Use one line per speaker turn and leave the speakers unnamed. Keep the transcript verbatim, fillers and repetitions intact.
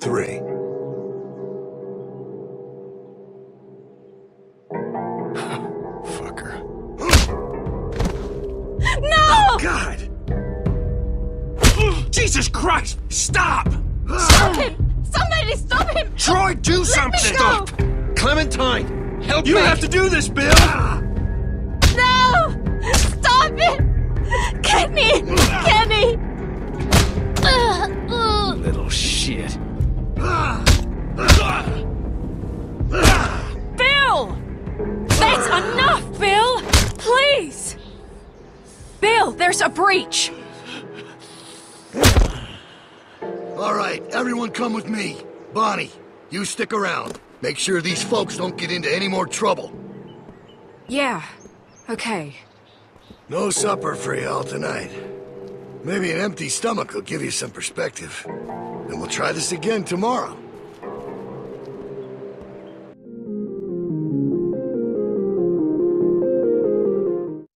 three. Fucker.
No!
God! Jesus Christ! Stop!
Stop him! Somebody stop him!
Troy, do
Let
something!
me go!
Stop!
Clementine, help
You
me!
don't have to do this, Bill!
No! Stop it! Kenny! Kenny!
Little shit.
Bill! That's enough, Bill! Please! Bill, there's a breach!
All right, everyone come with me. Bonnie, you stick around. Make sure these folks don't get into any more trouble.
Yeah, okay.
No supper for y'all tonight. Maybe an empty stomach will give you some perspective. And we'll try this again tomorrow.